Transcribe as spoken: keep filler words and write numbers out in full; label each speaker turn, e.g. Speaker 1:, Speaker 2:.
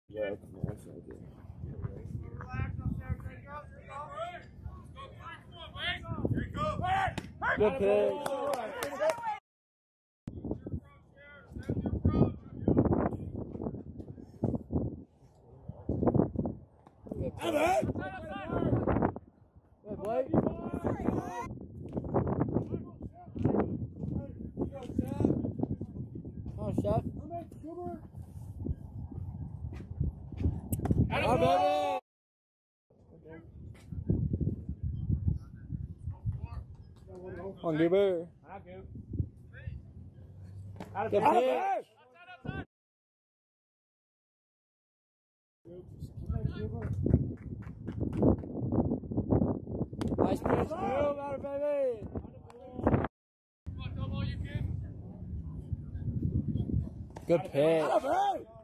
Speaker 1: Yeah, come on, that's not good. Good pick. Good pick. Good, Blake. Come on, Chef. Come on, baby. Come on, Goober. Good pick. Nice pitch, Goob. Out of baby. Good pick.